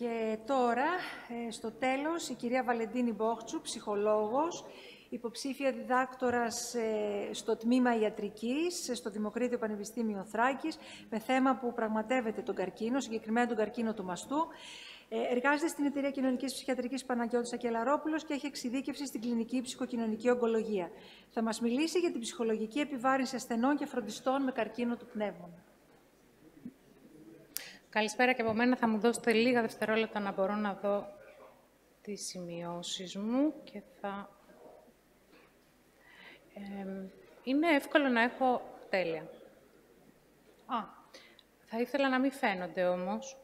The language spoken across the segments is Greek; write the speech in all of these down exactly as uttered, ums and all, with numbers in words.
Και τώρα, ε, στο τέλος, η κυρία Βαλεντίνη Μπόχτσου, ψυχολόγος, υποψήφια διδάκτορας ε, στο τμήμα ιατρικής, στο Δημοκρίτιο Πανεπιστήμιο Θράκης, με θέμα που πραγματεύεται τον καρκίνο, συγκεκριμένα τον καρκίνο του μαστού. Ε, εργάζεται στην Εταιρεία Κοινωνικής Ψυχιατρικής Παναγιώτης Ακελαρόπουλος και έχει εξειδίκευση στην κλινική ψυχοκοινωνική ογκολογία. Θα μας μιλήσει για την ψυχολογική επιβάρυνση ασθενών και φροντιστών με καρκίνο του πνεύμονα. Καλησπέρα και από μένα. Θα μου δώσετε λίγα δευτερόλεπτα να μπορώ να δω τις σημειώσεις μου και θα... Ε, είναι εύκολο να έχω... Τέλεια. Α, θα ήθελα να μην φαίνονται όμως.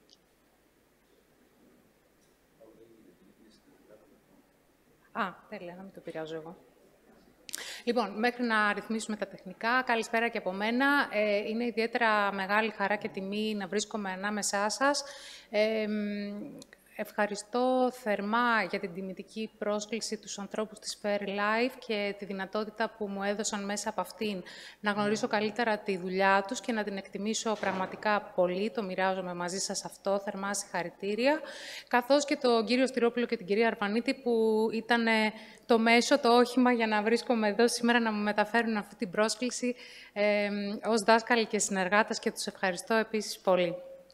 Α, τέλεια, να μην το πειράζω εγώ. Λοιπόν, μέχρι να ρυθμίσουμε τα τεχνικά, καλησπέρα και από μένα. Ε, είναι ιδιαίτερα μεγάλη χαρά και τιμή να βρίσκομαι ανάμεσά σας. Ε, Ευχαριστώ θερμά για την τιμητική πρόσκληση τους ανθρώπους της Fair Life και τη δυνατότητα που μου έδωσαν μέσα από αυτήν να γνωρίσω καλύτερα τη δουλειά τους και να την εκτιμήσω πραγματικά πολύ. Το μοιράζομαι μαζί σας αυτό, θερμά συγχαρητήρια. Καθώς και τον κύριο Στυρόπουλο και την κυρία Αρβανίτη που ήταν το μέσο, το όχημα για να βρίσκομαι εδώ σήμερα να μου μεταφέρουν αυτή την πρόσκληση ε, ως δάσκαλοι και συνεργάτες και τους ευχαριστώ επίσης πολύ.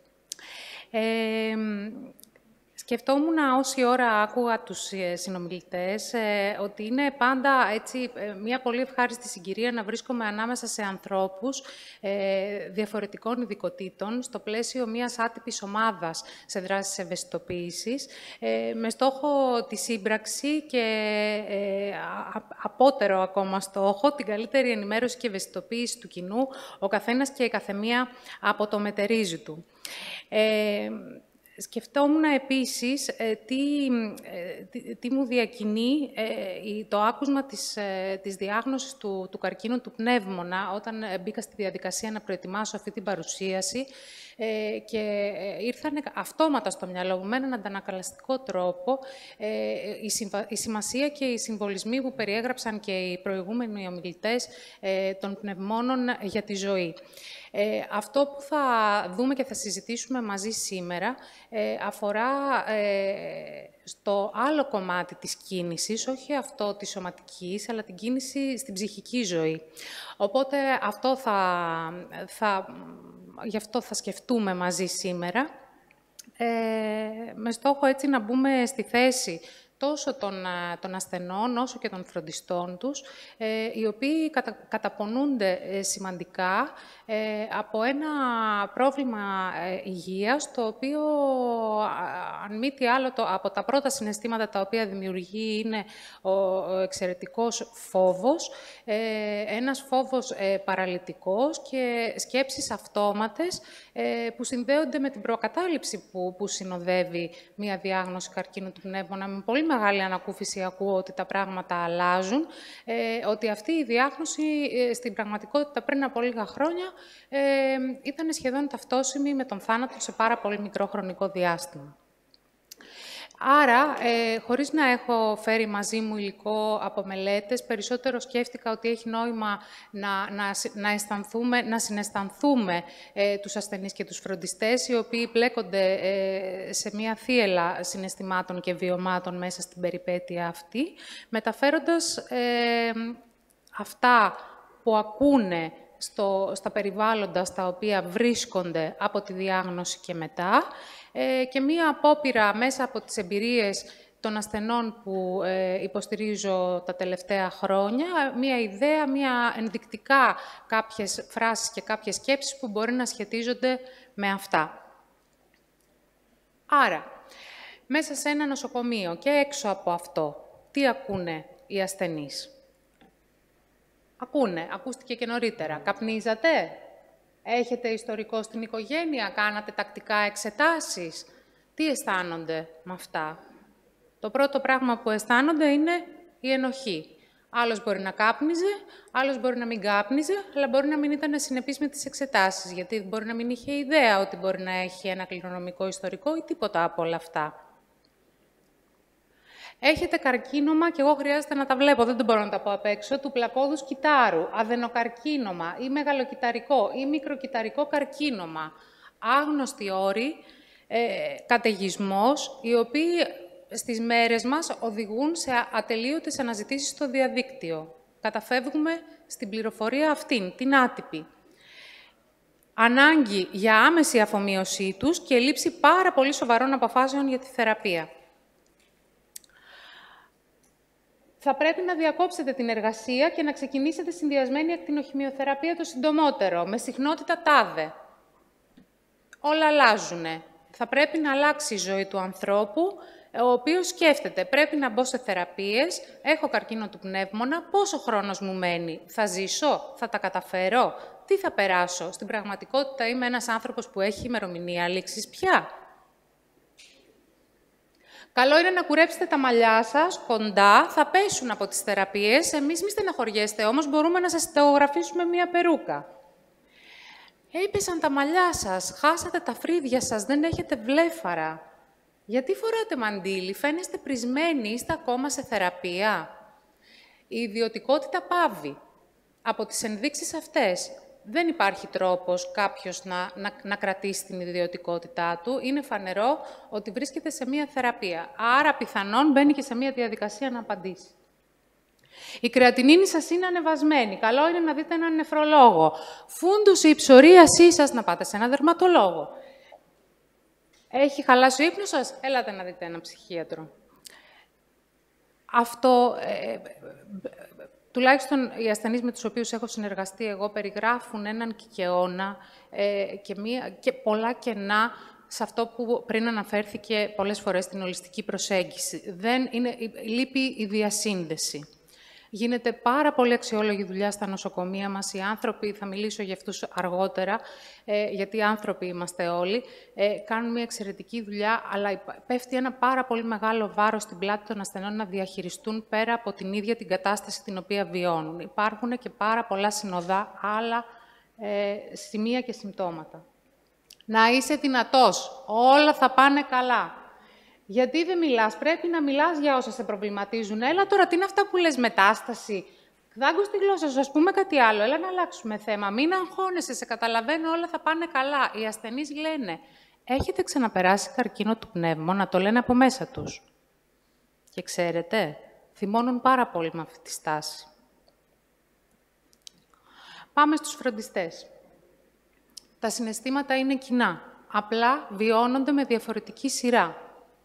Ε, Σκεφτόμουν όση ώρα άκουγα τους συνομιλητές ε, ότι είναι πάντα έτσι, μια πολύ ευχάριστη συγκυρία να βρίσκομαι ανάμεσα σε ανθρώπους ε, διαφορετικών ειδικοτήτων στο πλαίσιο μιας άτυπης ομάδας σε δράσεις ευαισθητοποίησης ε, με στόχο τη σύμπραξη και ε, α, απότερο ακόμα στόχο την καλύτερη ενημέρωση και ευαισθητοποίηση του κοινού, ο καθένας και η καθεμία από το μετερίζει του. Ε, Σκεφτόμουν επίσης ε, τι, ε, τι, τι μου διακινεί ε, το άκουσμα της, ε, της διάγνωσης του, του καρκίνου του πνεύμονα όταν ε, μπήκα στη διαδικασία να προετοιμάσω αυτή την παρουσίαση ε, και ε, ήρθαν αυτόματα στο μυαλό μου με έναν αντανακλαστικό τρόπο ε, η, συμβα, η σημασία και οι συμβολισμοί που περιέγραψαν και οι προηγούμενοι ομιλητές ε, των πνευμόνων για τη ζωή. Ε, αυτό που θα δούμε και θα συζητήσουμε μαζί σήμερα ε, αφορά ε, στο άλλο κομμάτι της κίνησης, όχι αυτό της σωματικής, αλλά την κίνηση στην ψυχική ζωή. Οπότε αυτό θα, θα, γι' αυτό θα σκεφτούμε μαζί σήμερα, ε, με στόχο έτσι να μπούμε στη θέση τόσο των, των ασθενών, όσο και των φροντιστών τους, ε, οι οποίοι κατα, καταπονούνται ε, σημαντικά ε, από ένα πρόβλημα ε, υγείας, το οποίο, αν μη τι άλλο, το, από τα πρώτα συναισθήματα τα οποία δημιουργεί είναι ο, ο εξαιρετικός φόβος, ε, ένας φόβος ε, παραλυτικός και σκέψεις αυτόματες ε, που συνδέονται με την προκατάληψη που, που συνοδεύει μία διάγνωση καρκίνου του πνεύμονα. Με πολύ μεγάλη ανακούφιση ακούω ότι τα πράγματα αλλάζουν, ε, ότι αυτή η διάγνωση ε, στην πραγματικότητα πριν από λίγα χρόνια ε, ήταν σχεδόν ταυτόσιμη με τον θάνατο σε πάρα πολύ μικρό χρονικό διάστημα. Άρα, ε, χωρίς να έχω φέρει μαζί μου υλικό από μελέτες, περισσότερο σκέφτηκα ότι έχει νόημα να, να, να, αισθανθούμε, να συναισθανθούμε ε, τους ασθενείς και τους φροντιστές, οι οποίοι πλέκονται ε, σε μια θύελλα συναισθημάτων και βιωμάτων μέσα στην περιπέτεια αυτή, μεταφέροντας ε, αυτά που ακούνε στο, στα περιβάλλοντα στα οποία βρίσκονται από τη διάγνωση και μετά, ε, και μία απόπειρα μέσα από τις εμπειρίες των ασθενών που ε, υποστηρίζω τα τελευταία χρόνια, μία ιδέα, μία ενδεικτικά κάποιες φράσεις και κάποιες σκέψεις που μπορεί να σχετίζονται με αυτά. Άρα, μέσα σε ένα νοσοκομείο και έξω από αυτό, τι ακούνε οι ασθενείς? Ακούνε, ακούστηκε και νωρίτερα. Καπνίζατε? Έχετε ιστορικό στην οικογένεια? Κάνατε τακτικά εξετάσεις? Τι αισθάνονται με αυτά? Το πρώτο πράγμα που αισθάνονται είναι η ενοχή. Άλλος μπορεί να κάπνιζε, άλλος μπορεί να μην κάπνιζε, αλλά μπορεί να μην ήταν συνεπής με τις εξετάσεις, γιατί μπορεί να μην είχε ιδέα ότι μπορεί να έχει ένα κληρονομικό ιστορικό ή τίποτα από όλα αυτά. Έχετε καρκίνωμα, και εγώ χρειάζεται να τα βλέπω, δεν το μπορώ να τα πω απ' έξω, του πλακώδους κυτάρου, αδενοκαρκίνωμα ή μεγαλοκυταρικό ή μικροκυταρικό καρκίνωμα. Άγνωστοι όροι, ε, καταιγισμός, οι οποίοι στις μέρες μας οδηγούν σε ατελείωτες αναζητήσεις στο διαδίκτυο. Καταφεύγουμε στην πληροφορία αυτήν, την άτυπη. Ανάγκη για άμεση αφομοίωσή τους και λήψη πάρα πολύ σοβαρών αποφάσεων για τη θεραπεία. Θα πρέπει να διακόψετε την εργασία και να ξεκινήσετε συνδυασμένη ακτινοχημειοθεραπεία το συντομότερο, με συχνότητα τάδε. Όλα αλλάζουνε. Θα πρέπει να αλλάξει η ζωή του ανθρώπου, ο οποίος σκέφτεται, πρέπει να μπω σε θεραπείες, έχω καρκίνο του πνεύμονα, πόσο χρόνος μου μένει, θα ζήσω, θα τα καταφέρω, τι θα περάσω. Στην πραγματικότητα είμαι ένας άνθρωπος που έχει ημερομηνία λήξης πια. Καλό είναι να κουρέψετε τα μαλλιά σας κοντά, θα πέσουν από τις θεραπείες. Εμείς μη στεναχωριέστε, όμως μπορούμε να σας συνταγογραφήσουμε μία περούκα. Έπεσαν τα μαλλιά σας, χάσατε τα φρύδια σας, δεν έχετε βλέφαρα. Γιατί φοράτε μαντίλι, φαίνεστε πρισμένοι, είστε ακόμα σε θεραπεία. Η ιδιωτικότητα πάβει. Από τις ενδείξεις αυτές, δεν υπάρχει τρόπος κάποιος να, να, να κρατήσει την ιδιωτικότητά του. Είναι φανερό ότι βρίσκεται σε μία θεραπεία. Άρα, πιθανόν, μπαίνει και σε μία διαδικασία να απαντήσει. Η κρεατινίνη σας είναι ανεβασμένη. Καλό είναι να δείτε έναν νεφρολόγο. Φούντωσε η ψωρίασή σας, να πάτε σε έναν δερματολόγο. Έχει χαλάσει ο ύπνος σας, έλατε να δείτε έναν ψυχίατρο. Αυτό... Ε, Τουλάχιστον οι ασθενείς με τους οποίους έχω συνεργαστεί εγώ περιγράφουν έναν κικαιώνα ε, και, μία, και πολλά κενά σε αυτό που πριν αναφέρθηκε πολλές φορές στην ολιστική προσέγγιση. Δεν είναι, λείπει η διασύνδεση. Γίνεται πάρα πολύ αξιόλογη δουλειά στα νοσοκομεία μας. Οι άνθρωποι, θα μιλήσω για αυτούς αργότερα, ε, γιατί άνθρωποι είμαστε όλοι, ε, κάνουν μια εξαιρετική δουλειά, αλλά πέφτει ένα πάρα πολύ μεγάλο βάρος στην πλάτη των ασθενών να διαχειριστούν πέρα από την ίδια την κατάσταση την οποία βιώνουν. Υπάρχουν και πάρα πολλά συνοδά, άλλα ε, σημεία και συμπτώματα. Να είσαι δυνατός. Όλα θα πάνε καλά. Γιατί δεν μιλάς, πρέπει να μιλάς για όσα σε προβληματίζουν. Έλα τώρα, τι είναι αυτά που λες, μετάσταση. Δάγκω στη γλώσσα σου, ας πούμε κάτι άλλο. Έλα να αλλάξουμε θέμα. Μην αγχώνεσαι, σε καταλαβαίνω, όλα θα πάνε καλά. Οι ασθενείς λένε, έχετε ξαναπεράσει καρκίνο του πνεύμονα, το λένε από μέσα τους. Και ξέρετε, θυμώνουν πάρα πολύ με αυτή τη στάση. Πάμε στους φροντιστές. Τα συναισθήματα είναι κοινά. Απλά βιώνονται με διαφορετική σειρά.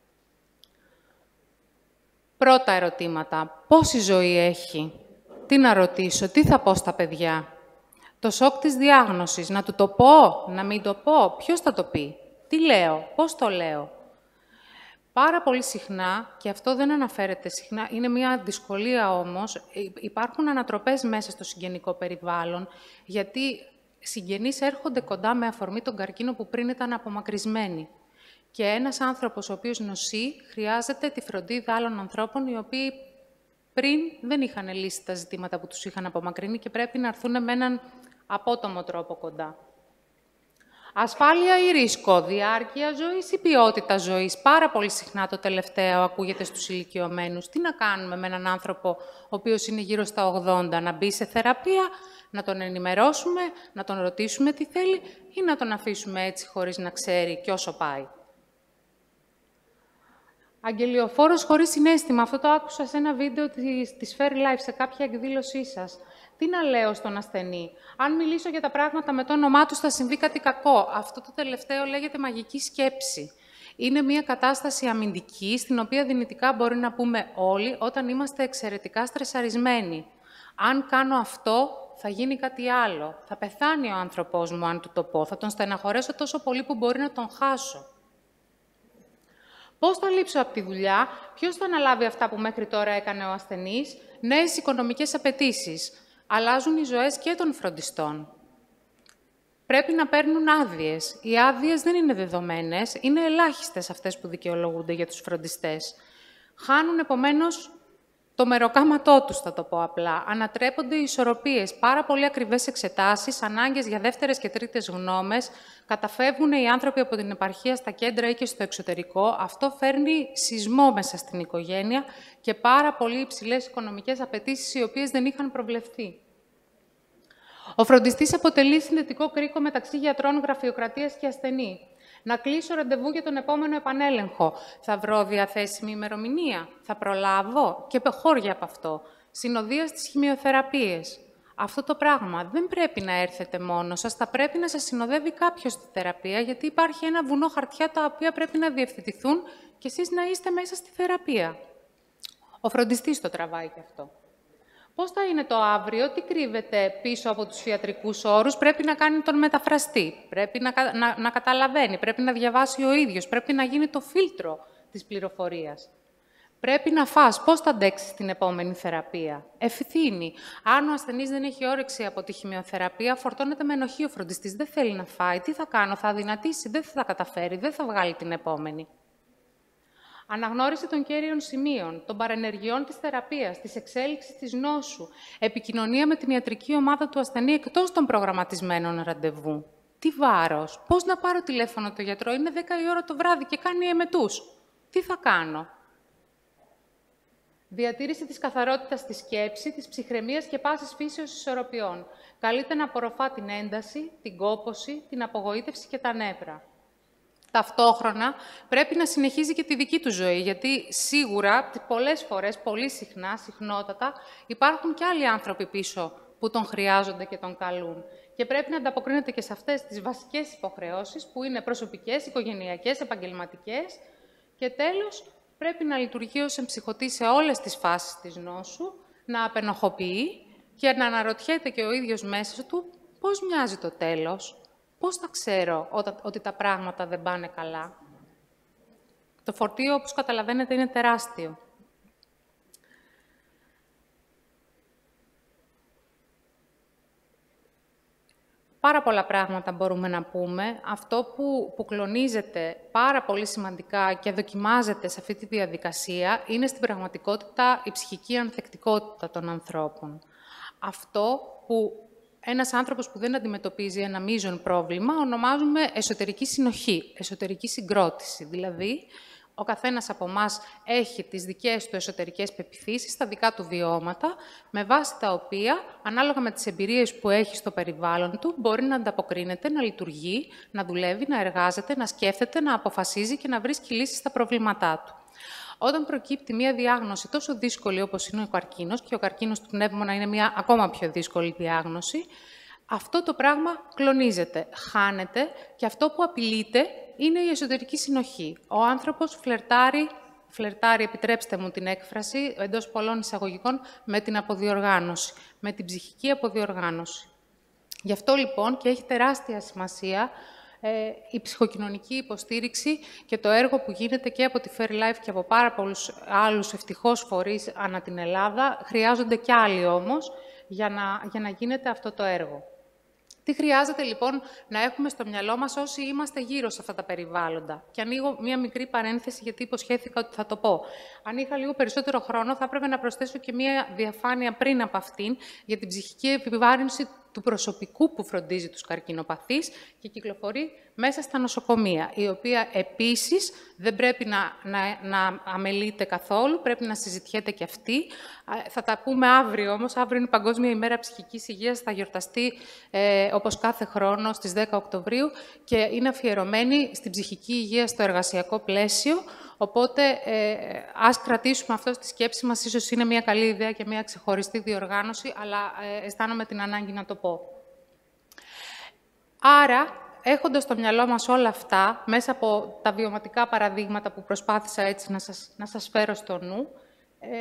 Πρώτα ερωτήματα. Πόση ζωή έχει? Τι να ρωτήσω? Τι θα πω στα παιδιά? Το σοκ της διάγνωσης. Να του το πω? Να μην το πω? Ποιος θα το πει? Τι λέω? Πώς το λέω? Πάρα πολύ συχνά, και αυτό δεν αναφέρεται συχνά, είναι μια δυσκολία όμως, υπάρχουν ανατροπές μέσα στο συγγενικό περιβάλλον, γιατί συγγενείς έρχονται κοντά με αφορμή τον καρκίνο που πριν ήταν απομακρυσμένοι. Και ένας άνθρωπος ο οποίος νοσεί χρειάζεται τη φροντίδα άλλων ανθρώπων οι οποίοι πριν δεν είχαν λύσει τα ζητήματα που τους είχαν απομακρύνει και πρέπει να έρθουν με έναν απότομο τρόπο κοντά. Ασφάλεια ή ρίσκο, διάρκεια ζωής ή ποιότητα ζωής. Πάρα πολύ συχνά το τελευταίο ακούγεται στους ηλικιωμένους. Τι να κάνουμε με έναν άνθρωπο ο οποίος είναι γύρω στα ογδόντα, να μπει σε θεραπεία, να τον ενημερώσουμε, να τον ρωτήσουμε τι θέλει ή να τον αφήσουμε έτσι χωρίς να ξέρει και όσο πάει. Αγγελιοφόρος χωρίς συναίσθημα. Αυτό το άκουσα σε ένα βίντεο της, της Fair Life, σε κάποια εκδήλωσή σας. Τι να λέω στον ασθενή? Αν μιλήσω για τα πράγματα με το όνομά τους, θα συμβεί κάτι κακό. Αυτό το τελευταίο λέγεται μαγική σκέψη. Είναι μια κατάσταση αμυντική, στην οποία δυνητικά μπορεί να πούμε όλοι όταν είμαστε εξαιρετικά στρεσαρισμένοι. Αν κάνω αυτό, θα γίνει κάτι άλλο. Θα πεθάνει ο άνθρωπός μου, αν του το πω. Θα τον στεναχωρέσω τόσο πολύ που μπορεί να τον χάσω. Πώς θα λείψω από τη δουλειά? Ποιος θα αναλάβει αυτά που μέχρι τώρα έκανε ο ασθενής? Νέες οικονομικές απαιτήσεις. Αλλάζουν οι ζωές και των φροντιστών. Πρέπει να παίρνουν άδειες. Οι άδειες δεν είναι δεδομένες, είναι ελάχιστες αυτές που δικαιολογούνται για τους φροντιστές. Χάνουν, επομένως, το μεροκάματό τους, θα το πω απλά. Ανατρέπονται οι ισορροπίες, πάρα πολύ ακριβές εξετάσεις, ανάγκες για δεύτερες και τρίτες γνώμες. Καταφεύγουν οι άνθρωποι από την επαρχία στα κέντρα ή και στο εξωτερικό. Αυτό φέρνει σεισμό μέσα στην οικογένεια και πάρα πολύ υψηλές οικονομικές απαιτήσεις, οι οποίες δεν είχαν προβλεφθεί. Ο φροντιστής αποτελεί συνδετικό κρίκο μεταξύ γιατρών, γραφειοκρατίας και ασθενή. Να κλείσω ραντεβού για τον επόμενο επανέλεγχο. Θα βρω διαθέσιμη ημερομηνία. Θα προλάβω και χώρια από αυτό. Συνοδεία στις χημειοθεραπείες. Αυτό το πράγμα δεν πρέπει να έρθετε μόνο σας, θα πρέπει να σας συνοδεύει κάποιος στη θεραπεία, γιατί υπάρχει ένα βουνό χαρτιά τα οποία πρέπει να διευθετηθούν και εσείς να είστε μέσα στη θεραπεία. Ο φροντιστής το τραβάει και αυτό. Πώς θα είναι το αύριο, τι κρύβεται πίσω από τους ιατρικούς όρους, πρέπει να κάνει τον μεταφραστή, πρέπει να, να, να καταλαβαίνει, πρέπει να διαβάσει ο ίδιος, πρέπει να γίνει το φίλτρο της πληροφορίας. Πρέπει να φας. Πώς θα αντέξεις την επόμενη θεραπεία. Ευθύνη. Αν ο ασθενής δεν έχει όρεξη από τη χημειοθεραπεία, φορτώνεται με ενοχή ο φροντιστής. Δεν θέλει να φάει. Τι θα κάνω, θα αδυνατήσει, δεν θα τα καταφέρει, δεν θα βγάλει την επόμενη. Αναγνώριση των κέριων σημείων, των παρενεργειών της θεραπείας, της εξέλιξης της νόσου. Επικοινωνία με την ιατρική ομάδα του ασθενή εκτός των προγραμματισμένων ραντεβού. Τι βάρος. Πώς να πάρω τηλέφωνο το γιατρό. Είναι δέκα η ώρα το βράδυ και κάνει εμετούς. Τι θα κάνω. Διατήρηση της καθαρότητας στη σκέψη, της ψυχραιμίας και πάσης φύσεως ισορροπιών. Καλείται να απορροφά την ένταση, την κόπωση, την απογοήτευση και τα νεύρα. Ταυτόχρονα πρέπει να συνεχίζει και τη δική του ζωή, γιατί σίγουρα πολλές φορές, πολύ συχνά, συχνότατα, υπάρχουν και άλλοι άνθρωποι πίσω που τον χρειάζονται και τον καλούν. Και πρέπει να ανταποκρίνεται και σε αυτές τις βασικές υποχρεώσεις, που είναι προσωπικές, οικογενειακές, επαγγελματικές. Και τέλος, πρέπει να λειτουργεί ως εμψυχωτή σε όλες τις φάσεις της νόσου, να απενοχοποιεί και να αναρωτιέται και ο ίδιος μέσα του πώς μοιάζει το τέλος, πώς θα ξέρω ότι τα πράγματα δεν πάνε καλά. Το φορτίο, όπως καταλαβαίνετε, είναι τεράστιο. Πάρα πολλά πράγματα μπορούμε να πούμε. Αυτό που, που κλονίζεται πάρα πολύ σημαντικά και δοκιμάζεται σε αυτή τη διαδικασία είναι στην πραγματικότητα η ψυχική ανθεκτικότητα των ανθρώπων. Αυτό που ένας άνθρωπος που δεν αντιμετωπίζει ένα μείζον πρόβλημα ονομάζουμε εσωτερική συνοχή, εσωτερική συγκρότηση. Δηλαδή, ο καθένας από εμάς έχει τις δικές του εσωτερικές πεποιθήσεις, τα δικά του βιώματα, με βάση τα οποία, ανάλογα με τις εμπειρίες που έχει στο περιβάλλον του, μπορεί να ανταποκρίνεται, να λειτουργεί, να δουλεύει, να εργάζεται, να σκέφτεται, να αποφασίζει και να βρίσκει λύσεις στα προβλήματά του. Όταν προκύπτει μια διάγνωση τόσο δύσκολη όπως είναι ο καρκίνος, και ο καρκίνος του πνεύμονα είναι μια ακόμα πιο δύσκολη διάγνωση, αυτό το πράγμα κλονίζεται, χάνεται και αυτό που απειλείται είναι η εσωτερική συνοχή. Ο άνθρωπος φλερτάρει, φλερτάρει, επιτρέψτε μου την έκφραση, εντός πολλών εισαγωγικών, με την αποδιοργάνωση, με την ψυχική αποδιοργάνωση. Γι' αυτό λοιπόν και έχει τεράστια σημασία ε, η ψυχοκοινωνική υποστήριξη και το έργο που γίνεται και από τη Fairlife και από πάρα πολλούς άλλους ευτυχώς φορείς ανά την Ελλάδα. Χρειάζονται κι άλλοι όμως για να, για να γίνεται αυτό το έργο. Τι χρειάζεται λοιπόν να έχουμε στο μυαλό μας όσοι είμαστε γύρω σε αυτά τα περιβάλλοντα. Και ανοίγω μία μικρή παρένθεση, γιατί υποσχέθηκα ότι θα το πω. Αν είχα λίγο περισσότερο χρόνο, θα έπρεπε να προσθέσω και μία διαφάνεια πριν από αυτήν για την ψυχική επιβάρυνση του προσωπικού που φροντίζει τους καρκινοπαθείς και κυκλοφορεί μέσα στα νοσοκομεία, η οποία επίσης δεν πρέπει να, να, να αμελείται καθόλου, πρέπει να συζητιέται και αυτή. Θα τα πούμε αύριο όμως, αύριο είναι η Παγκόσμια ημέρα ψυχικής υγείας, θα γιορταστεί ε, όπως κάθε χρόνο στις δέκα Οκτωβρίου και είναι αφιερωμένη στην ψυχική υγεία στο εργασιακό πλαίσιο. Οπότε, ε, ας κρατήσουμε αυτό στη σκέψη μας, ίσως είναι μια καλή ιδέα και μια ξεχωριστή διοργάνωση, αλλά ε, αισθάνομαι την ανάγκη να το πω. Άρα, έχοντας στο μυαλό μας όλα αυτά, μέσα από τα βιωματικά παραδείγματα που προσπάθησα έτσι να σας, να σας φέρω στο νου, ε,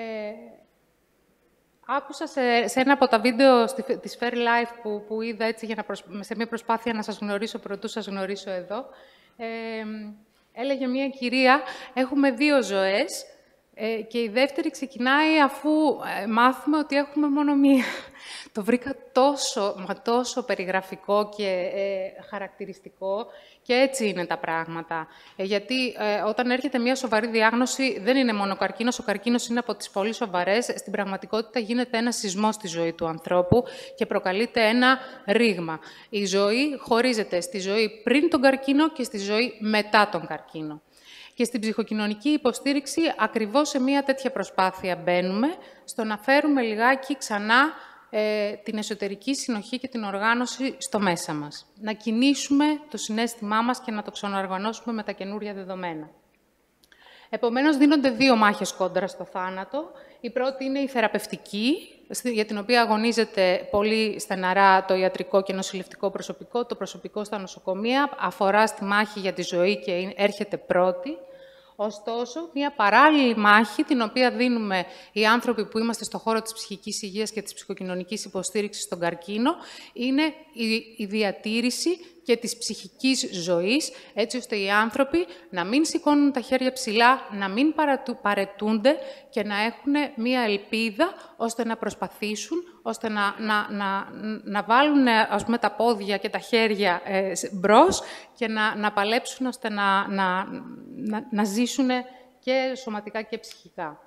άκουσα σε, σε ένα από τα βίντεο στη, της Fairlife που, που είδα έτσι για να προσ, σε μια προσπάθεια να σας γνωρίσω πρωτού σας γνωρίσω εδώ, ε, έλεγε μια κυρία, έχουμε δύο ζωές ε, και η δεύτερη ξεκινάει αφού ε, μάθουμε ότι έχουμε μόνο μία. Το βρήκα τόσο, μα τόσο περιγραφικό και ε, χαρακτηριστικό και έτσι είναι τα πράγματα. Ε, γιατί ε, όταν έρχεται μια σοβαρή διάγνωση δεν είναι μόνο ο καρκίνος, ο καρκίνος είναι από τις πολύ σοβαρές. Στην πραγματικότητα γίνεται ένα σεισμό στη ζωή του ανθρώπου και προκαλείται ένα ρήγμα. Η ζωή χωρίζεται στη ζωή πριν τον καρκίνο και στη ζωή μετά τον καρκίνο. Και στην ψυχοκοινωνική υποστήριξη, ακριβώς σε μια τέτοια προσπάθεια μπαίνουμε, στο να φέρουμε λιγάκι ξανά ε, την εσωτερική συνοχή και την οργάνωση στο μέσα μας. Να κινήσουμε το συναίσθημά μας και να το ξαναοργανώσουμε με τα καινούρια δεδομένα. Επομένως, δίνονται δύο μάχες κόντρα στο θάνατο. Η πρώτη είναι η θεραπευτική, για την οποία αγωνίζεται πολύ στεναρά το ιατρικό και νοσηλευτικό προσωπικό, το προσωπικό στα νοσοκομεία, αφορά στη μάχη για τη ζωή και έρχεται πρώτη. Ωστόσο, μια παράλληλη μάχη, την οποία δίνουμε οι άνθρωποι που είμαστε στον χώρο της ψυχικής υγείας και της ψυχοκοινωνικής υποστήριξης στον καρκίνο, είναι η διατήρηση και της ψυχικής ζωής, έτσι ώστε οι άνθρωποι να μην σηκώνουν τα χέρια ψηλά, να μην παρετούνται και να έχουν μία ελπίδα, ώστε να προσπαθήσουν, ώστε να, να, να, να βάλουν, ας πούμε, τα πόδια και τα χέρια ε, μπρος και να, να παλέψουν, ώστε να, να, να, να ζήσουν και σωματικά και ψυχικά.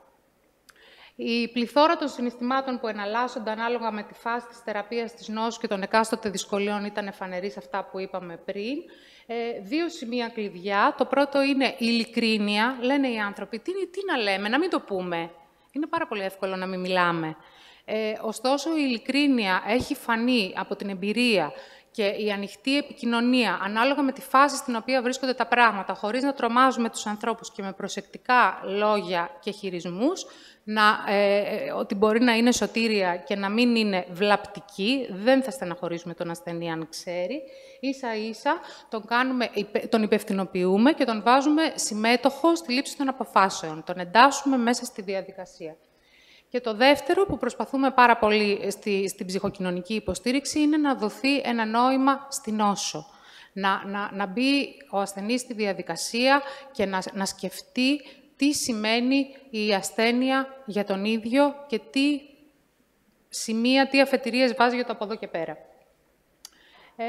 Η πληθώρα των συναισθημάτων που εναλλάσσονται ανάλογα με τη φάση της θεραπείας της νόσου και των εκάστοτε δυσκολιών ήταν εφανερή σε αυτά που είπαμε πριν. Ε, δύο σημεία κλειδιά. Το πρώτο είναι η ειλικρίνεια. Λένε οι άνθρωποι, τι, τι να λέμε, να μην το πούμε. Είναι πάρα πολύ εύκολο να μην μιλάμε. Ε, ωστόσο, η ειλικρίνεια έχει φανεί από την εμπειρία και η ανοιχτή επικοινωνία, ανάλογα με τη φάση στην οποία βρίσκονται τα πράγματα, χωρίς να τρομάζουμε τους ανθρώπους και με προσεκτικά λόγια και χειρισμούς, να, ε, ότι μπορεί να είναι σωτήρια και να μην είναι βλαπτική, δεν θα στεναχωρήσουμε τον ασθενή αν ξέρει. Ίσα-ίσα τον, κάνουμε, τον υπευθυνοποιούμε και τον βάζουμε συμμέτοχο στη λήψη των αποφάσεων. Τον εντάσσουμε μέσα στη διαδικασία. Και το δεύτερο που προσπαθούμε πάρα πολύ στη, στην ψυχοκοινωνική υποστήριξη είναι να δοθεί ένα νόημα στην νόσο. Να, να, να μπει ο ασθενής στη διαδικασία και να, να σκεφτεί τι σημαίνει η ασθένεια για τον ίδιο και τι σημεία, τι αφετηρίες βάζει για το από εδώ και πέρα. Ε,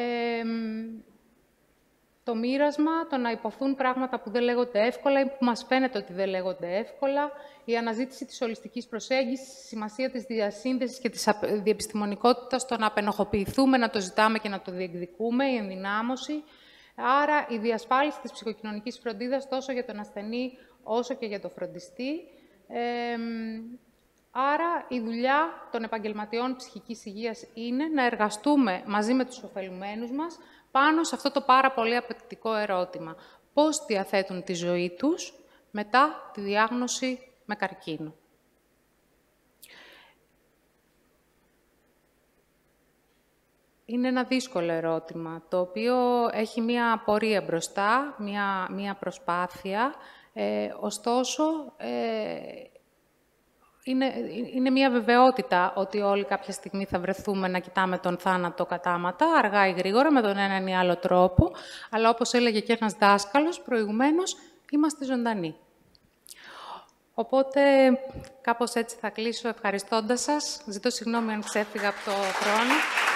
το μοίρασμα, το να υποθούν πράγματα που δεν λέγονται εύκολα ή που μας φαίνεται ότι δεν λέγονται εύκολα, η αναζήτηση της ολιστικής προσέγγισης, η σημασία της διασύνδεσης και της διεπιστημονικότητας, το να απενοχοποιηθούμε, να το ζητάμε και να το διεκδικούμε, η ενδυνάμωση. Άρα, η διασφάλιση της ψυχοκοινωνικής φροντίδας τόσο για τον ασθενή όσο και για τον φροντιστή. Ε, άρα, η δουλειά των επαγγελματιών ψυχικής υγείας είναι να εργαστούμε μαζί με τους ωφελουμένους μας πάνω σε αυτό το πάρα πολύ απαιτητικό ερώτημα. Πώς διαθέτουν τη ζωή τους μετά τη διάγνωση με καρκίνο. Είναι ένα δύσκολο ερώτημα, το οποίο έχει μία πορεία μπροστά, μία, μία προσπάθεια. Ε, ωστόσο, ε, είναι, είναι μία βεβαιότητα ότι όλοι κάποια στιγμή θα βρεθούμε να κοιτάμε τον θάνατο κατάματα, αργά ή γρήγορα, με τον έναν ή άλλο τρόπο. Αλλά όπως έλεγε και ένας δάσκαλος προηγουμένως, είμαστε ζωντανοί. Οπότε, κάπως έτσι θα κλείσω ευχαριστώντας σας. Ζητώ συγγνώμη αν ξέφυγα από το χρόνο.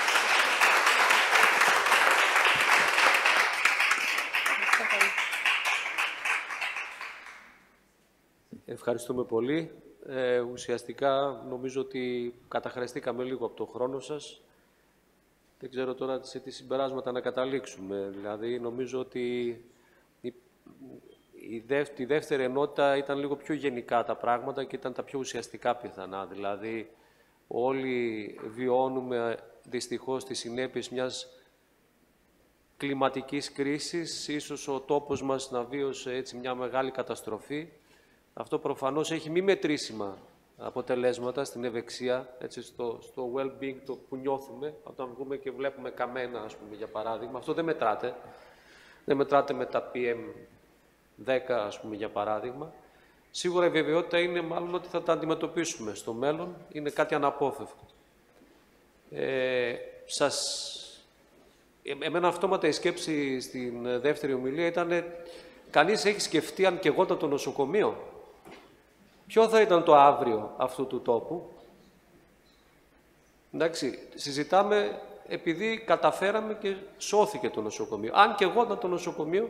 Ευχαριστούμε πολύ. Ε, ουσιαστικά, νομίζω ότι καταχρηστήκαμε λίγο από το χρόνο σας. Δεν ξέρω τώρα σε τι συμπεράσματα να καταλήξουμε. Δηλαδή, νομίζω ότι η, η, δεύ, η δεύτερη ενότητα ήταν λίγο πιο γενικά τα πράγματα και ήταν τα πιο ουσιαστικά πιθανά. Δηλαδή, όλοι βιώνουμε δυστυχώς τις συνέπειες μιας κλιματικής κρίσης. Ίσως ο τόπος μας να βίωσε έτσι μια μεγάλη καταστροφή. Αυτό προφανώς έχει μη μετρήσιμα αποτελέσματα στην ευεξία, έτσι, στο, στο well-being το που νιώθουμε, όταν βγούμε και βλέπουμε καμένα, ας πούμε, για παράδειγμα. Αυτό δεν μετράται. Δεν μετράται με τα πι εμ δέκα, ας πούμε, για παράδειγμα. Σίγουρα η βεβαιότητα είναι μάλλον ότι θα τα αντιμετωπίσουμε στο μέλλον. Είναι κάτι αναπόφευκτο. Ε, σας... Εμένα αυτόματα η σκέψη στην δεύτερη ομιλία ήταν κανείς έχει σκεφτεί αν καιγόταν το νοσοκομείο. Ποιο θα ήταν το αύριο αυτού του τόπου. Εντάξει, συζητάμε επειδή καταφέραμε και σώθηκε το νοσοκομείο. Αν καιγόταν το νοσοκομείο...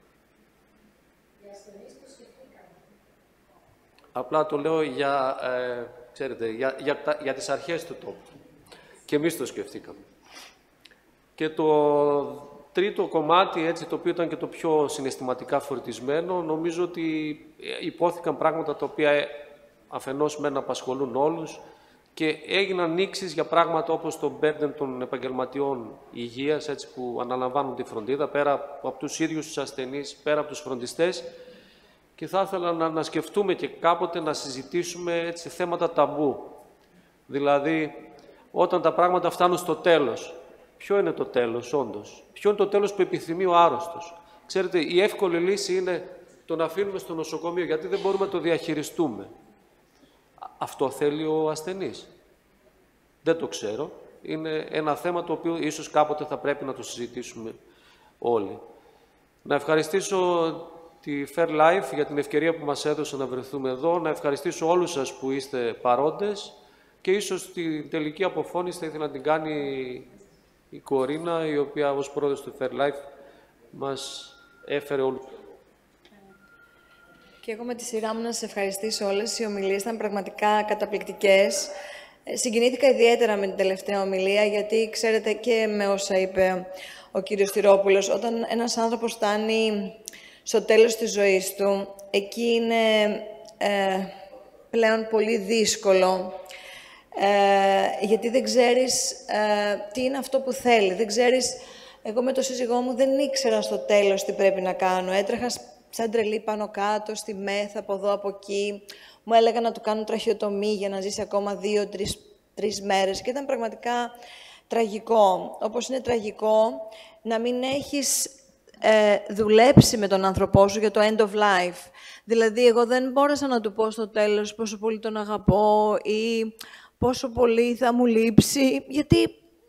Απλά το λέω για, ε, ξέρετε, για, για, τα, για τις αρχές του τόπου. Και εμείς το σκεφτήκαμε. Και το τρίτο κομμάτι, έτσι, το οποίο ήταν και το πιο συναισθηματικά φορτισμένο, νομίζω ότι υπόθηκαν πράγματα τα οποία αφενός μεν απασχολούν όλους, και έγιναν νήξεις για πράγματα όπως το burden των επαγγελματιών υγείας, έτσι, που αναλαμβάνουν τη φροντίδα, πέρα από τους ίδιους τους ασθενείς, πέρα από τους φροντιστές. Και θα ήθελα να, να σκεφτούμε και κάποτε να συζητήσουμε έτσι, θέματα ταμπού. Δηλαδή, όταν τα πράγματα φτάνουν στο τέλος, ποιο είναι το τέλος όντως, ποιο είναι το τέλος που επιθυμεί ο άρρωστος. Ξέρετε, η εύκολη λύση είναι το να αφήνουμε στο νοσοκομείο, γιατί δεν μπορούμε να το διαχειριστούμε. Αυτό θέλει ο ασθενής. Δεν το ξέρω. Είναι ένα θέμα το οποίο ίσως κάποτε θα πρέπει να το συζητήσουμε όλοι. Να ευχαριστήσω τη Fairlife για την ευκαιρία που μας έδωσε να βρεθούμε εδώ, να ευχαριστήσω όλους σας που είστε παρόντες και ίσως την τελική αποφώνηση θα ήθελα να την κάνει η Κορίνα, η οποία ως πρόεδρος του Fairlife μας έφερε όλους. Και εγώ με τη σειρά μου να σας ευχαριστήσω όλες. Οι ομιλίες ήταν πραγματικά καταπληκτικές. Συγκινήθηκα ιδιαίτερα με την τελευταία ομιλία, γιατί ξέρετε και με όσα είπε ο κύριος Τυρόπουλος, όταν ένας άνθρωπος φτάνει στο τέλος της ζωής του, εκεί είναι ε, πλέον πολύ δύσκολο, ε, γιατί δεν ξέρεις ε, τι είναι αυτό που θέλει. Δεν ξέρεις, εγώ με το σύζυγό μου δεν ήξερα στο τέλος τι πρέπει να κάνω. Έτρεχα σαν τρελή πάνω κάτω, στη μέθα, από εδώ, από εκεί. Μου έλεγα να του κάνω τραχιοτομή για να ζήσει ακόμα δύο, τρεις, τρεις μέρες. Και ήταν πραγματικά τραγικό. Όπως είναι τραγικό να μην έχεις ε, δουλέψει με τον άνθρωπό σου για το end of life. Δηλαδή, εγώ δεν μπόρεσα να του πω στο τέλος πόσο πολύ τον αγαπώ ή πόσο πολύ θα μου λείψει, γιατί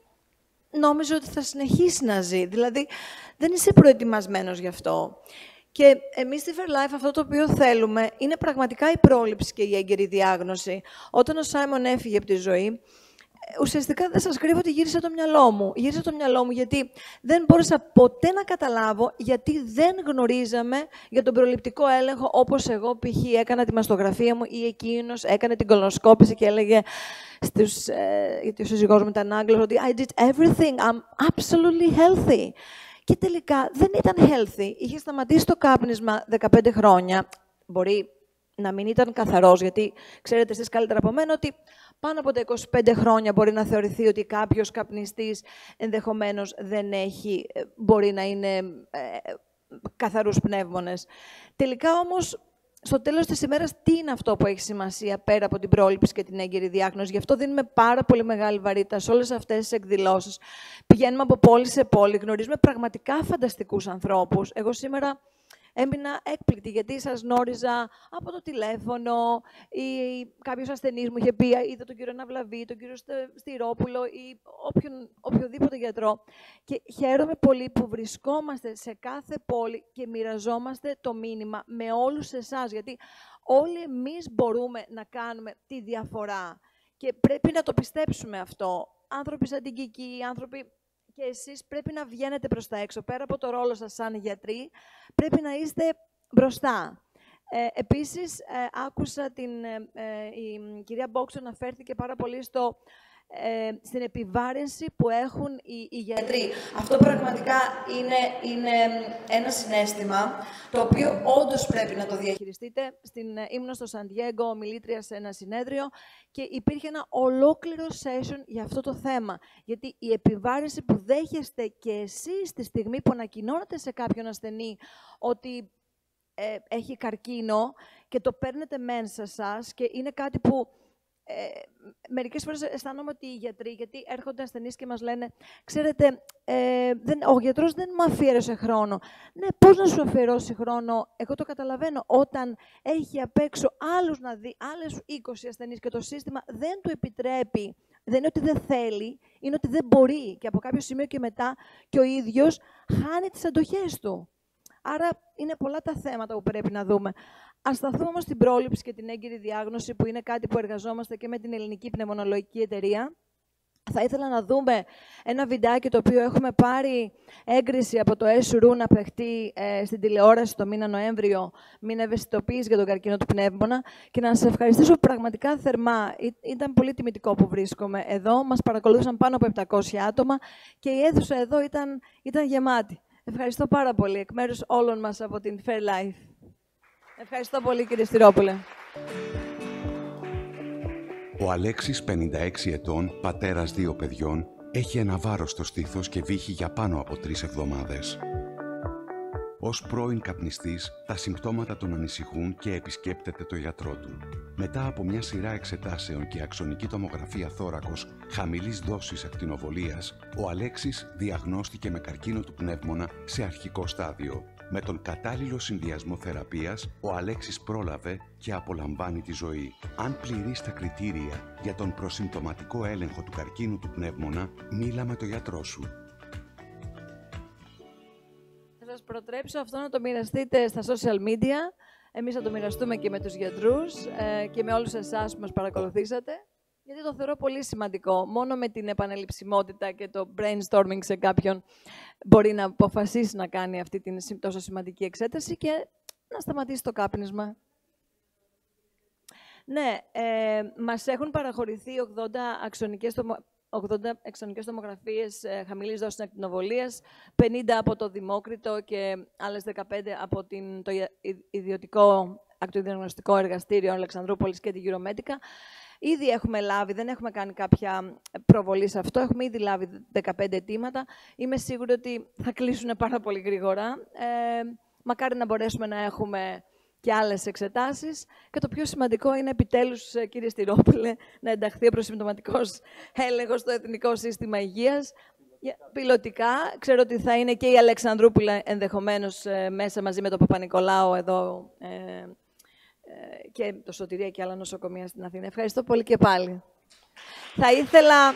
νόμιζα ότι θα συνεχίσει να ζει. Δηλαδή, δεν είσαι προετοιμασμένος γι' αυτό. Και εμείς στη Fairlife αυτό το οποίο θέλουμε είναι πραγματικά η πρόληψη και η έγκαιρη διάγνωση. Όταν ο Σάιμον έφυγε από τη ζωή, ουσιαστικά δεν σας κρύβω ότι γύρισε το μυαλό μου. Γύρισε το μυαλό μου γιατί δεν μπόρεσα ποτέ να καταλάβω γιατί δεν γνωρίζαμε για τον προληπτικό έλεγχο, όπως εγώ π.χ. έκανα τη μαστογραφία μου ή εκείνος έκανε την κολονοσκόπηση και έλεγε στους, ε, γιατί ο σύζυγός μου ήταν Άγγλος, ότι I did everything, I'm absolutely healthy. Και τελικά δεν ήταν healthy. Είχε σταματήσει το κάπνισμα δεκαπέντε χρόνια. Μπορεί να μην ήταν καθαρός, γιατί ξέρετε εσείς καλύτερα από μένα ότι πάνω από τα είκοσι πέντε χρόνια μπορεί να θεωρηθεί ότι κάποιος καπνιστής ενδεχομένως δεν έχει, μπορεί να είναι ε, καθαρούς πνεύμονες. Τελικά όμως, στο τέλος της ημέρας, τι είναι αυτό που έχει σημασία πέρα από την πρόληψη και την έγκαιρη διάγνωση. Γι' αυτό δίνουμε πάρα πολύ μεγάλη βαρύτητα σε όλες αυτές τις εκδηλώσεις. Πηγαίνουμε από πόλη σε πόλη, γνωρίζουμε πραγματικά φανταστικούς ανθρώπους. Εγώ σήμερα έμεινα έκπληκτη, γιατί σας γνώριζα από το τηλέφωνο ή κάποιος ασθενής μου είχε πει, είδα τον κύριο Ναυλαβή, τον κύριο Στυρόπουλο ή όποιον, οποιοδήποτε γιατρό. Και χαίρομαι πολύ που βρισκόμαστε σε κάθε πόλη και μοιραζόμαστε το μήνυμα με όλους εσάς, γιατί όλοι εμείς μπορούμε να κάνουμε τη διαφορά. Και πρέπει να το πιστέψουμε αυτό. Άνθρωποι σαν την Κική, άνθρωποι... Και εσείς πρέπει να βγαίνετε προς τα έξω. Πέρα από το ρόλο σας σαν γιατροί, πρέπει να είστε μπροστά. Ε, επίσης, ε, άκουσα την ε, η κυρία Μπόξο να αναφέρθηκε πάρα πολύ στο, ε, στην επιβάρυνση που έχουν οι, οι γιατροί. Αυτό πραγματικά είναι, είναι ένα συναίσθημα το οποίο όντως πρέπει να το διαχειριστείτε. Στην, ήμουν στο Σαν Διέγκο, ομιλήτρια σε ένα συνέδριο και υπήρχε ένα ολόκληρο session για αυτό το θέμα. Γιατί η επιβάρυνση που δέχεστε και εσείς τη στιγμή που ανακοινώνετε σε κάποιον ασθενή ότι ε, έχει καρκίνο και το παίρνετε μέσα σας και είναι κάτι που Ε, μερικές φορές αισθάνομαι ότι οι γιατροί, γιατί έρχονται ασθενείς και μας λένε «Ξέρετε, ε, δεν, ο γιατρός δεν μου αφιέρωσε χρόνο». Ναι, πώς να σου αφιερώσει χρόνο, εγώ το καταλαβαίνω, όταν έχει απ' έξω άλλους να δει, άλλες είκοσι ασθενείς και το σύστημα δεν του επιτρέπει. Δεν είναι ότι δεν θέλει, είναι ότι δεν μπορεί και από κάποιο σημείο και μετά και ο ίδιος χάνει τις αντοχές του. Άρα είναι πολλά τα θέματα που πρέπει να δούμε. Ας σταθούμε όμως στην πρόληψη και την έγκαιρη διάγνωση, που είναι κάτι που εργαζόμαστε και με την Ελληνική Πνευμονολογική Εταιρεία. Θα ήθελα να δούμε ένα βιντεάκι το οποίο έχουμε πάρει έγκριση από το ΕΣΡΟΥ να παιχτεί ε, στην τηλεόραση το μήνα Νοέμβριο, μήνα ευαισθητοποίηση για τον καρκίνο του πνεύμονα, και να σας ευχαριστήσω πραγματικά θερμά. Ή, ήταν πολύ τιμητικό που βρίσκομαι εδώ. Μας παρακολούθησαν πάνω από επτακόσια άτομα και η αίθουσα εδώ ήταν, ήταν γεμάτη. Ευχαριστώ πάρα πολύ εκ μέρους όλων μας από την Fairlife. Ευχαριστώ πολύ, κύριε Στυρόπουλε. Ο Αλέξης, πενήντα έξι ετών, πατέρας δύο παιδιών, έχει ένα βάρος στο στήθος και βύχει για πάνω από τρεις εβδομάδες. Ως πρώην καπνιστής, τα συμπτώματα τον ανησυχούν και επισκέπτεται το γιατρό του. Μετά από μια σειρά εξετάσεων και αξονική τομογραφία θώρακος χαμηλής δόσης ακτινοβολίας, ο Αλέξης διαγνώστηκε με καρκίνο του πνεύμονα σε αρχικό στάδιο. Με τον κατάλληλο συνδυασμό θεραπείας, ο Αλέξης πρόλαβε και απολαμβάνει τη ζωή. Αν πληρείς τα κριτήρια για τον προσυμπτωματικό έλεγχο του καρκίνου του πνεύμονα, μίλα με τον γιατρό σου. Θα σας προτρέψω αυτό να το μοιραστείτε στα social media. Εμείς θα το μοιραστούμε και με τους γιατρούς ε, και με όλους εσάς που μας παρακολουθήσατε. Γιατί το θεωρώ πολύ σημαντικό. Μόνο με την επανελειψιμότητα και το brainstorming σε κάποιον μπορεί να αποφασίσει να κάνει αυτή την τόσο σημαντική εξέταση και να σταματήσει το κάπνισμα. Ναι, ε, μας έχουν παραχωρηθεί ογδόντα αξονικές, τομο... ογδόντα αξονικές τομογραφίες ε, χαμηλής δόσης ακτινοβολίας, πενήντα από το Δημόκριτο και άλλες δεκαπέντε από την, το ιδιωτικό ακτοδιαγνωστικό εργαστήριο Αλεξανδρούπολης και τη Euromedica. Ήδη έχουμε λάβει, δεν έχουμε κάνει κάποια προβολή σε αυτό, έχουμε ήδη λάβει δεκαπέντε αιτήματα. Είμαι σίγουρη ότι θα κλείσουν πάρα πολύ γρήγορα. Ε, μακάρι να μπορέσουμε να έχουμε και άλλες εξετάσεις. Και το πιο σημαντικό είναι επιτέλους, κύριε Στυρόπουλε, να ενταχθεί ο προσυμπτωματικός έλεγχος στο Εθνικό Σύστημα Υγείας. Πιλωτικά, ξέρω ότι θα είναι και η Αλεξανδρούπολη ενδεχομένως μέσα μαζί με τον Παπα-Νικολάου εδώ, ε, και το Σωτηρία και άλλα νοσοκομεία στην Αθήνα. Ευχαριστώ πολύ και πάλι. Θα ήθελα...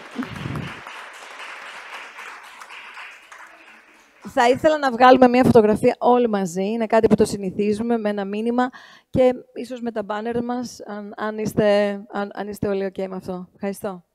Θα ήθελα να βγάλουμε μια φωτογραφία όλοι μαζί. Είναι κάτι που το συνηθίζουμε με ένα μήνυμα και ίσως με τα μπάνερ μας, αν, αν, είστε, αν, αν είστε όλοι ok με αυτό. Ευχαριστώ.